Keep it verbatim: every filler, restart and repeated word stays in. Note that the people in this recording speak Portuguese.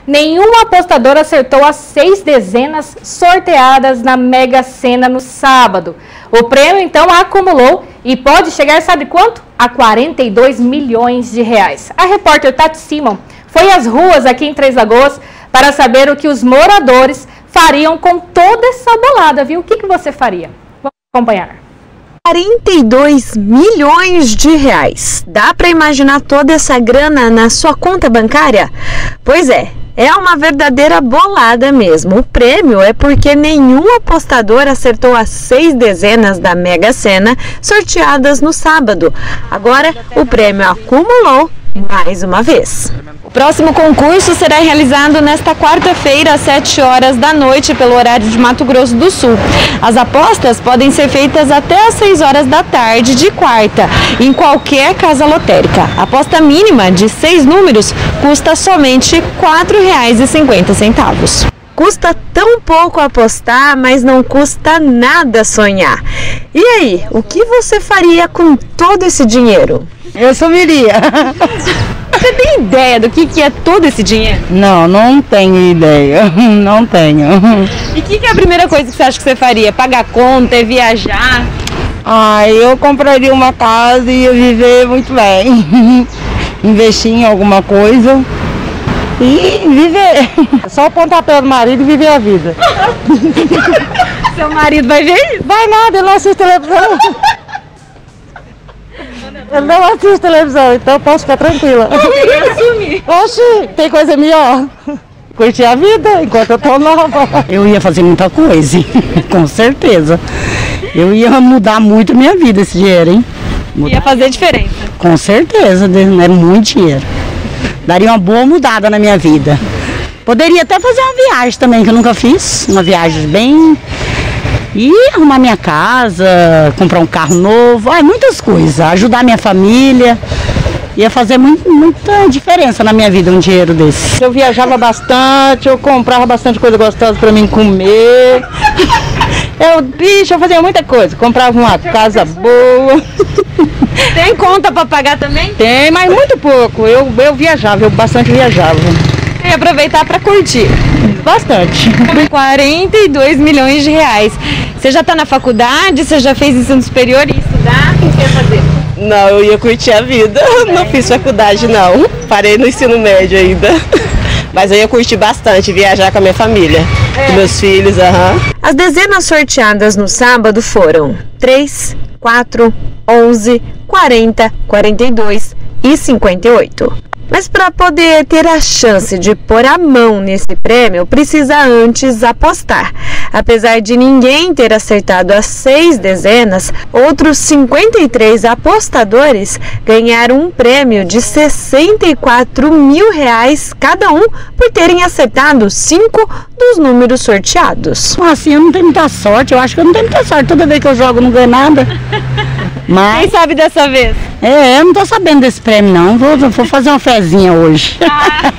Nenhum apostador acertou as seis dezenas sorteadas na Mega Sena no sábado. O prêmio, então, acumulou e pode chegar, sabe quanto? A quarenta e dois milhões de reais. A repórter Tati Simon foi às ruas aqui em Três Lagoas para saber o que os moradores fariam com toda essa bolada, viu? O que, que você faria? Vamos acompanhar. quarenta e dois milhões de reais. Dá para imaginar toda essa grana na sua conta bancária? Pois é, é uma verdadeira bolada mesmo. O prêmio é porque nenhum apostador acertou as seis dezenas da Mega Sena sorteadas no sábado. Agora, o prêmio acumulou mais uma vez. O próximo concurso será realizado nesta quarta-feira, às sete horas da noite, pelo horário de Mato Grosso do Sul. As apostas podem ser feitas até às seis horas da tarde de quarta, em qualquer casa lotérica. A aposta mínima de seis números custa somente quatro reais e cinquenta centavos. Custa tão pouco apostar, mas não custa nada sonhar. E aí, o que você faria com todo esse dinheiro? Eu sumiria. Você tem ideia do que, que é todo esse dinheiro? Não, não tenho ideia. Não tenho. E o que, que é a primeira coisa que você acha que você faria? Pagar conta, viajar? Ah, eu compraria uma casa e ia viver muito bem. Investir em alguma coisa e viver. Só o pontapé do marido e viver a vida. Seu marido vai ver? Vai nada, ele não assiste televisão. Eu não assisto televisão, então posso ficar tranquila. Oxi, tem coisa melhor. Curtir a vida enquanto eu tô nova. Eu ia fazer muita coisa, com certeza. Eu ia mudar muito a minha vida esse dinheiro, hein? Mudar. Ia fazer diferença. Com certeza, é muito dinheiro. Daria uma boa mudada na minha vida. Poderia até fazer uma viagem também, que eu nunca fiz. Uma viagem bem... E arrumar minha casa, comprar um carro novo, ah, muitas coisas, ajudar minha família, ia fazer muito, muita diferença na minha vida um dinheiro desse. Eu viajava bastante, eu comprava bastante coisa gostosa para mim comer, eu, bicho, eu fazia muita coisa, comprava uma casa boa. Tem conta para pagar também? Tem, mas muito pouco, eu, eu viajava, eu bastante viajava. E aproveitar para curtir. Bastante. quarenta e dois milhões de reais. Você já está na faculdade? Você já fez ensino superior e estudar? O que você ia fazer? Não, eu ia curtir a vida. É. Não fiz faculdade, não. Parei no ensino médio ainda. Mas eu ia curtir bastante, viajar com a minha família, é. Com meus filhos, aham. Uhum. As dezenas sorteadas no sábado foram três, quatro, onze, quarenta, quarenta e dois e cinquenta e oito. Mas para poder ter a chance de pôr a mão nesse prêmio, precisa antes apostar. Apesar de ninguém ter acertado as seis dezenas, outros cinquenta e três apostadores ganharam um prêmio de sessenta e quatro mil reais cada um por terem acertado cinco dos números sorteados. Assim, eu não tenho muita sorte, eu acho que eu não tenho muita sorte. Toda vez que eu jogo eu não ganho nada. Mas... Quem sabe dessa vez? É, eu não tô sabendo desse prêmio não, vou, vou fazer uma fezinha hoje. Ah.